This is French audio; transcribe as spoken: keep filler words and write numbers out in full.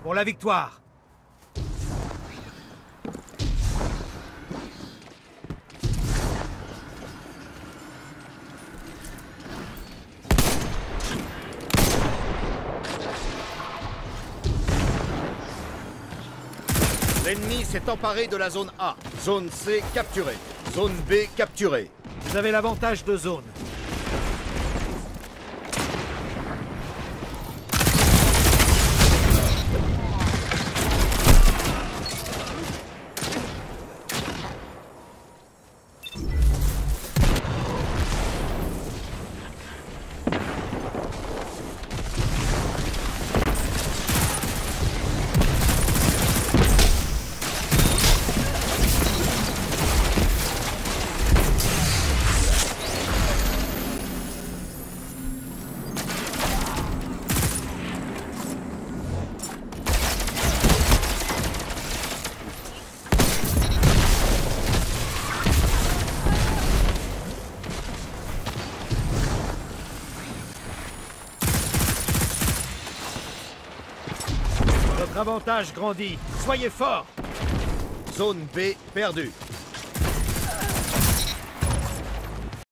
Pour la victoire! L'ennemi s'est emparé de la zone A. Zone C capturée. Zone B capturée. Vous avez l'avantage de zone. Votre avantage grandit. Soyez forts! Zone B perdue.